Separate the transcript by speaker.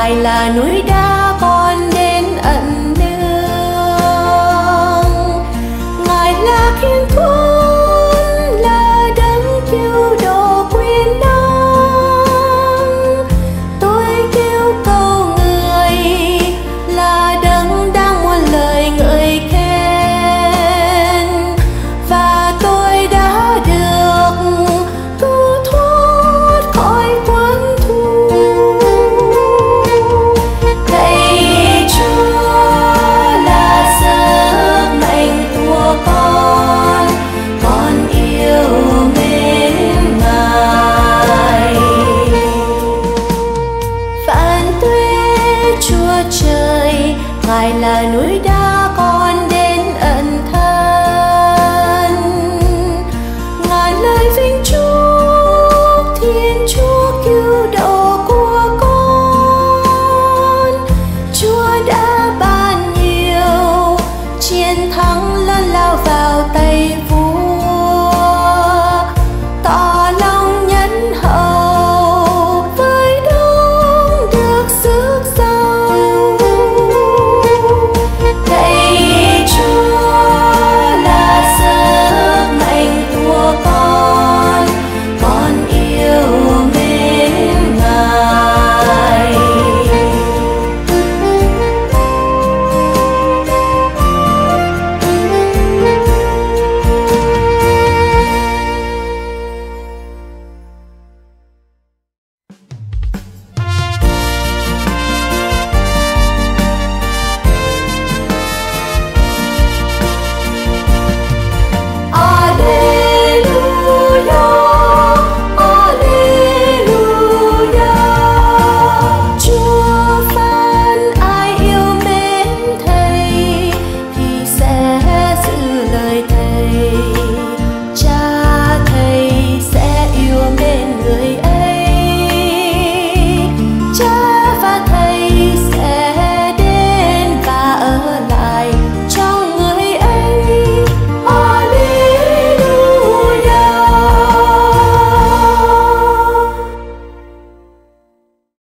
Speaker 1: Ngài là núi đá con đến ẩn nương, Ngài là Thiên Quân, là đấng cứu độ quyền năng. Tôi kêu cầu người là đấng đang muôn lời ngợi khen, và tôi đã được cứu thoát khỏi quân thù. Lạy Chúa là sức mạnh của con yêu mến Ngài. Vạn tuế Chúa trời, Ngài là núi đá con